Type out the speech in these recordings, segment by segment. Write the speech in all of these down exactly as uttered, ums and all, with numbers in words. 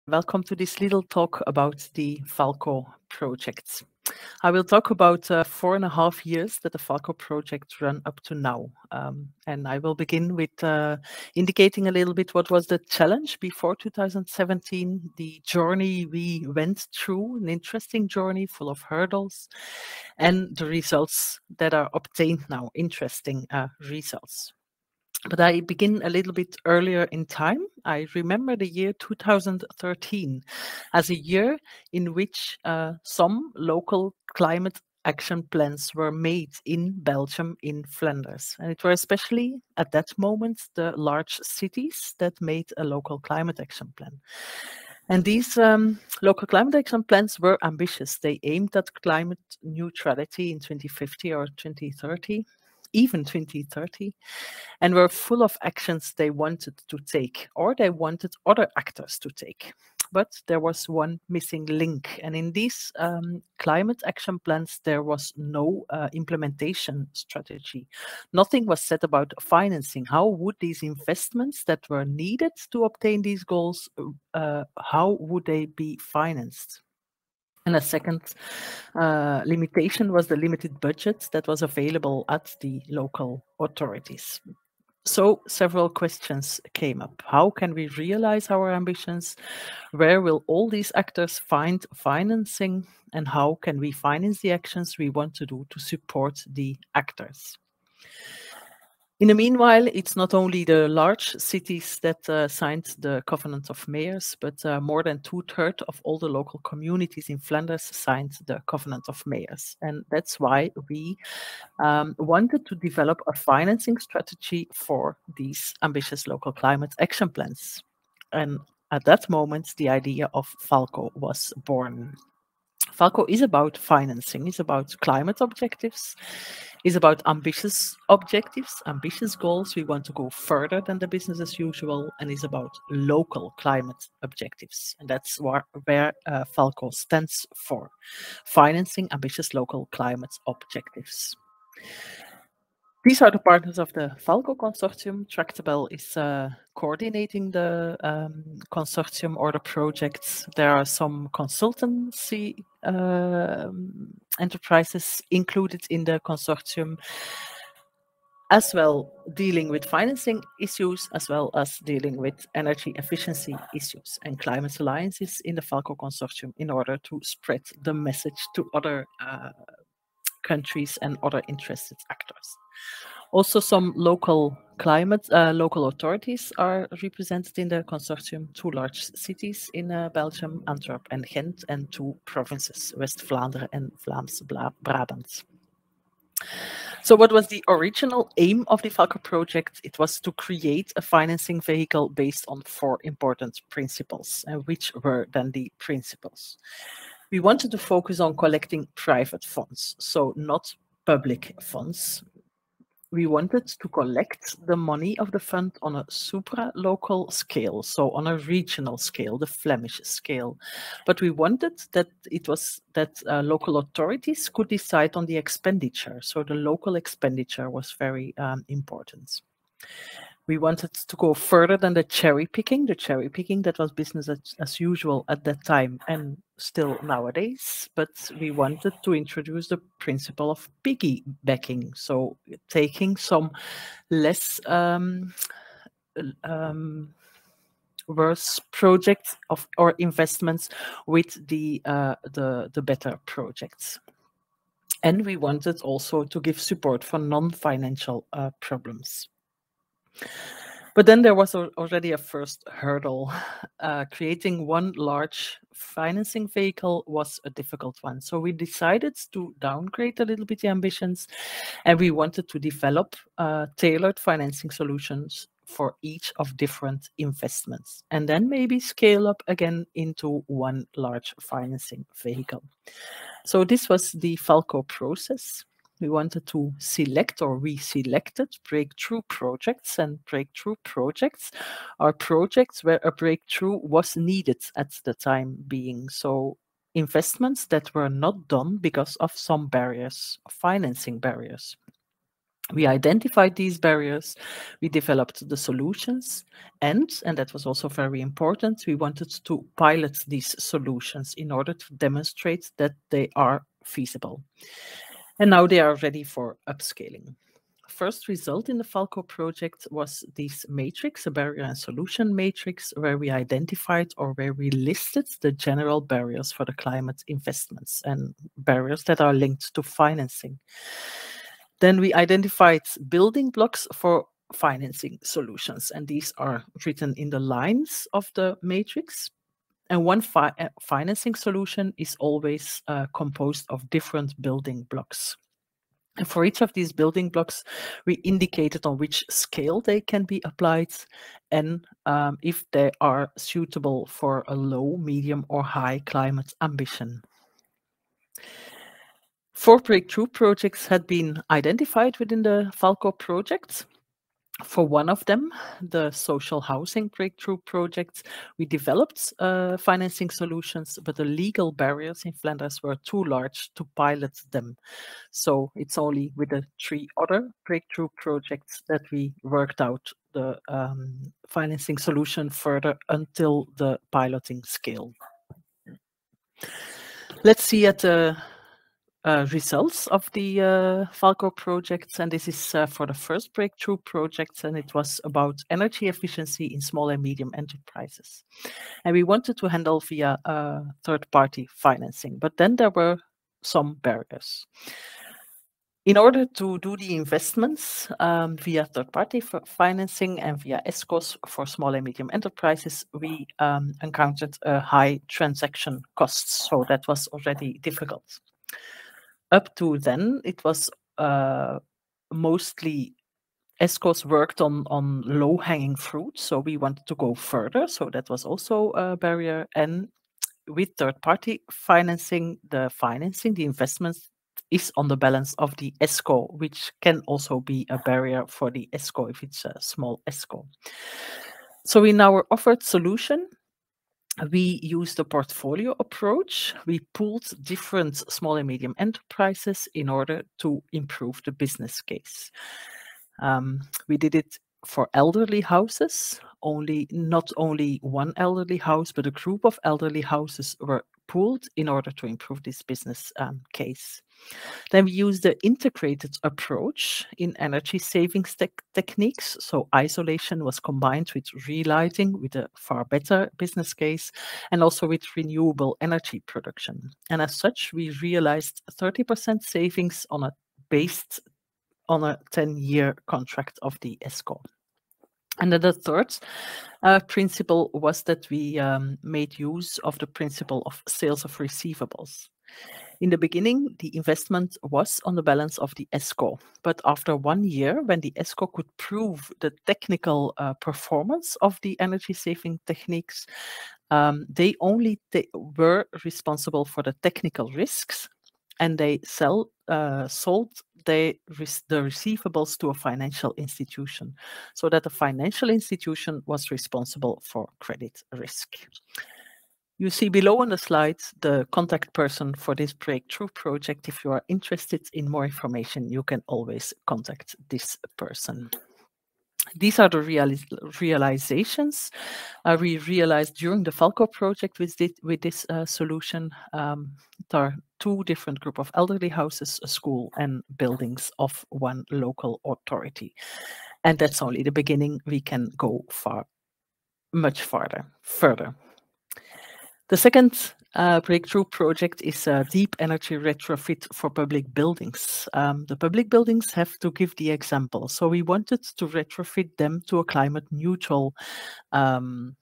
Welcome to this little talk about the Falco projects. I will talk about uh, four and a half years that the Falco project ran up to now. Um, and I will begin with uh, indicating a little bit what was the challenge before two thousand seventeen, the journey we went through, an interesting journey full of hurdles, and the results that are obtained now, interesting uh, results. But I begin a little bit earlier in time. I remember the year two thousand thirteen as a year in which uh, some local climate action plans were made in Belgium, in Flanders. And it were especially at that moment the large cities that made a local climate action plan. And these um, local climate action plans were ambitious. They aimed at climate neutrality in twenty fifty or twenty thirty, even twenty thirty, and were full of actions they wanted to take or they wanted other actors to take. But there was one missing link. And in these um, climate action plans, there was no uh, implementation strategy. Nothing was said about financing. How would these investments that were needed to obtain these goals, uh, how would they be financed? And a second uh, limitation was the limited budget that was available at the local authorities. So several questions came up. How can we realize our ambitions? Where will all these actors find financing? And how can we finance the actions we want to do to support the actors? In the meanwhile, it's not only the large cities that uh, signed the Covenant of Mayors, but uh, more than two-thirds of all the local communities in Flanders signed the Covenant of Mayors. And that's why we um, wanted to develop a financing strategy for these ambitious local climate action plans. And at that moment, the idea of Falco was born. Falco is about financing, is about climate objectives, is about ambitious objectives, ambitious goals. We want to go further than the business as usual, and is about local climate objectives. And that's where, where uh, Falco stands for, financing ambitious local climate objectives. These are the partners of the Falco consortium. Tractable is uh, coordinating the um, consortium or the projects. There are some consultancy uh, enterprises included in the consortium, as well dealing with financing issues, as well as dealing with energy efficiency issues and climate alliances in the Falco consortium in order to spread the message to other uh, countries and other interested actors. Also, some local climate, uh, local authorities are represented in the consortium, two large cities in uh, Belgium, Antwerp and Ghent, and two provinces, West-Vlaanderen and Vlaams-Brabant. So what was the original aim of the Falco project? It was to create a financing vehicle based on four important principles, and which were then the principles. We wanted to focus on collecting private funds, so not public funds. We wanted to collect the money of the fund on a supra-local scale, so on a regional scale, the Flemish scale. But we wanted that it was that uh, local authorities could decide on the expenditure, so the local expenditure was very um, important. We wanted to go further than the cherry picking, the cherry picking that was business as, as usual at that time and still nowadays, but we wanted to introduce the principle of piggybacking, so taking some less um, um, worse projects of or investments with the uh, the the better projects. And we wanted also to give support for non-financial uh, problems. But then there was already a first hurdle. Uh, creating one large financing vehicle was a difficult one. So we decided to downgrade a little bit the ambitions, and we wanted to develop uh, tailored financing solutions for each of different investments, and then maybe scale up again into one large financing vehicle. So this was the Falco process. We wanted to select, or we selected, breakthrough projects, and breakthrough projects are projects where a breakthrough was needed at the time being. So investments that were not done because of some barriers, financing barriers. We identified these barriers, we developed the solutions, and, and that was also very important, we wanted to pilot these solutions in order to demonstrate that they are feasible. And now they are ready for upscaling. First result in the Falco project was this matrix, a barrier and solution matrix, where we identified or where we listed the general barriers for the climate investments and barriers that are linked to financing. Then we identified building blocks for financing solutions, and these are written in the lines of the matrix. And one fi uh, financing solution is always uh, composed of different building blocks. And for each of these building blocks, we indicated on which scale they can be applied and um, if they are suitable for a low, medium, or high climate ambition. Four breakthrough projects had been identified within the Falco project. For one of them, the social housing breakthrough project, we developed uh, financing solutions, but the legal barriers in Flanders were too large to pilot them. So it's only with the three other breakthrough projects that we worked out the um, financing solution further until the piloting scale. Let's see at the Uh, results of the uh, Falco projects, and this is uh, for the first breakthrough project, and it was about energy efficiency in small and medium enterprises. And we wanted to handle via uh, third-party financing, but then there were some barriers. In order to do the investments um, via third-party financing and via ESCOs for small and medium enterprises, we um, encountered uh, high transaction costs, so that was already difficult. Up to then, it was uh, mostly ESCOs worked on, on low-hanging fruit, so we wanted to go further, so that was also a barrier. And with third-party financing, the financing, the investments is on the balance of the ESCO, which can also be a barrier for the ESCO if it's a small ESCO. So in our offered solution, we used a portfolio approach. We pooled different small and medium enterprises in order to improve the business case. Um, we did it for elderly houses, only not only one elderly house, but a group of elderly houses were pooled in order to improve this business um, case. Then we use the integrated approach in energy savings te techniques. So isolation was combined with relighting with a far better business case and also with renewable energy production. And as such, we realized thirty percent savings on a based on a ten-year contract of the ESCO. And then the third uh, principle was that we um, made use of the principle of sales of receivables. In the beginning, the investment was on the balance of the ESCO, but after one year, when the ESCO could prove the technical uh, performance of the energy-saving techniques, um, they only were responsible for the technical risks, and they sell, uh, sold the, the receivables to a financial institution, so that the financial institution was responsible for credit risk. You see below on the slide the contact person for this breakthrough project. If you are interested in more information, you can always contact this person. These are the realis realizations uh, we realized during the Falco project with this, with this uh, solution. Um, there are two different groups of elderly houses, a school, and buildings of one local authority. And that's only the beginning. We can go far, much farther, further. The second uh, breakthrough project is a deep energy retrofit for public buildings. Um, the public buildings have to give the example. So we wanted to retrofit them to a climate neutral um,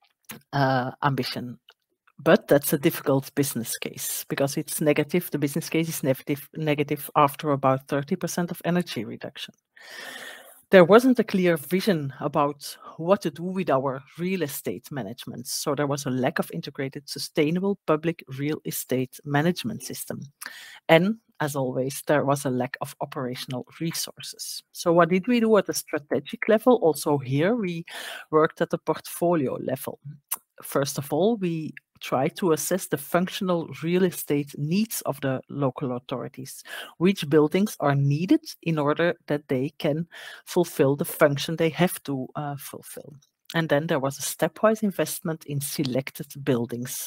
uh, ambition. But that's a difficult business case because it's negative. The business case is negative, negative after about thirty percent of energy reduction. There wasn't a clear vision about what to do with our real estate management. So there was a lack of integrated, sustainable public real estate management system. And as always, there was a lack of operational resources. So what did we do at the strategic level? Also here, we worked at the portfolio level. First of all, we try to assess the functional real estate needs of the local authorities, which buildings are needed in order that they can fulfill the function they have to uh, fulfill. And then there was a stepwise investment in selected buildings.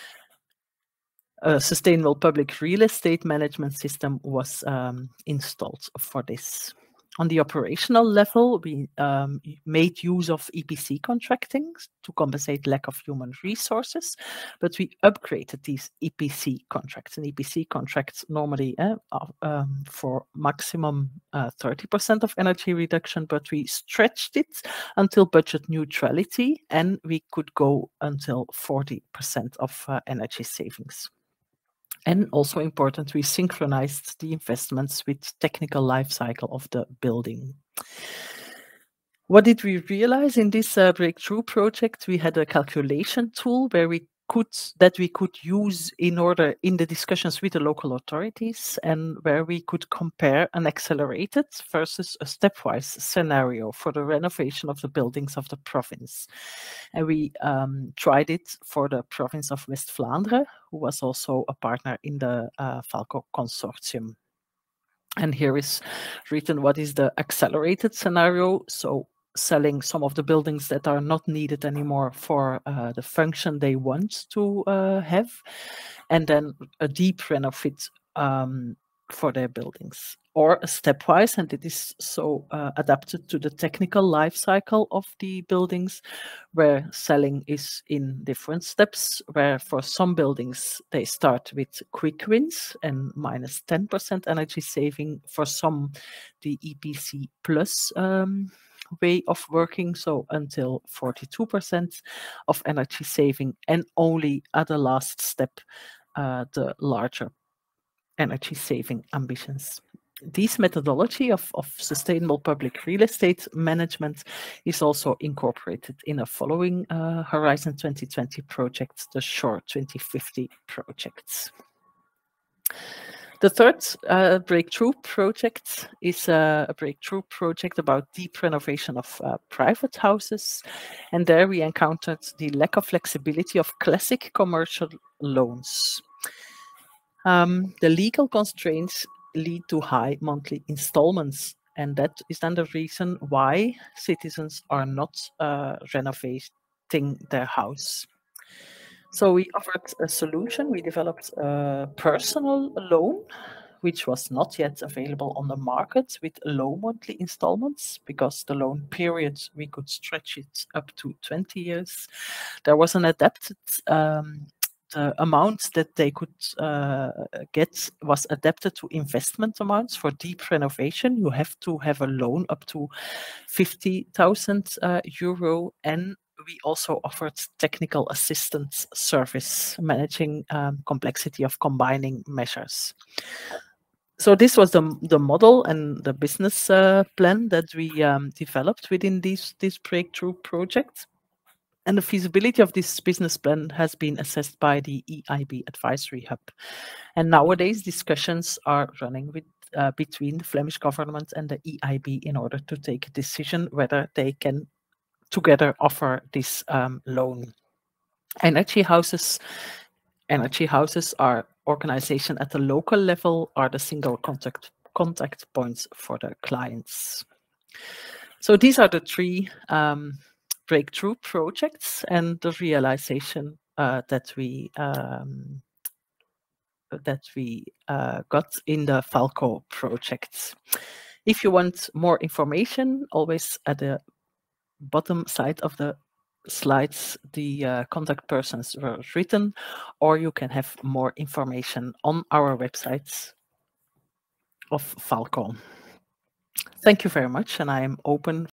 A sustainable public real estate management system was um, installed for this. On the operational level, we um, made use of E P C contracting to compensate lack of human resources, but we upgraded these E P C contracts. And E P C contracts normally uh, are, um, for maximum uh, thirty percent of energy reduction, but we stretched it until budget neutrality, and we could go until forty percent of uh, energy savings. And also important, we synchronized the investments with technical life cycle of the building. What did we realize in this uh, breakthrough project? We had a calculation tool where we could that we could use in order in the discussions with the local authorities, and where we could compare an accelerated versus a stepwise scenario for the renovation of the buildings of the province. And we um, tried it for the province of West Vlaanderen, who was also a partner in the uh, Falco consortium. And here is written what is the accelerated scenario. So selling some of the buildings that are not needed anymore for uh, the function they want to uh, have, and then a deep retrofit um, for their buildings, or a stepwise, and it is so uh, adapted to the technical life cycle of the buildings, where selling is in different steps, where for some buildings they start with quick wins and minus ten percent energy saving, for some the E P C plus um, way of working, so until forty-two percent of energy saving, and only at the last step uh, the larger energy saving ambitions. This methodology of, of sustainable public real estate management is also incorporated in a following uh, Horizon twenty twenty project, the Shore twenty fifty projects. The third uh, breakthrough project is uh, a breakthrough project about deep renovation of uh, private houses. And there we encountered the lack of flexibility of classic commercial loans. Um, the legal constraints lead to high monthly installments, and that is then the reason why citizens are not uh, renovating their house. So we offered a solution. We developed a personal loan, which was not yet available on the market, with low monthly installments, because the loan period, we could stretch it up to twenty years. There was an adapted um, the amount that they could uh, get was adapted to investment amounts for deep renovation. You have to have a loan up to fifty thousand uh, euro, and we also offered technical assistance service, managing um, complexity of combining measures. So this was the, the model and the business uh, plan that we um, developed within this, this breakthrough project. And the feasibility of this business plan has been assessed by the E I B Advisory Hub. And nowadays, discussions are running with, uh, between the Flemish government and the E I B in order to take a decision whether they can together offer this um, loan. Energy houses, energy houses are organization at the local level, are the single contact, contact points for the clients. So these are the three um, breakthrough projects and the realization uh, that we um, that we uh, got in the Falco projects. If you want more information, always at the bottom side of the slides, the uh, contact persons were written, or you can have more information on our websites of Falco. Thank you very much, and I am open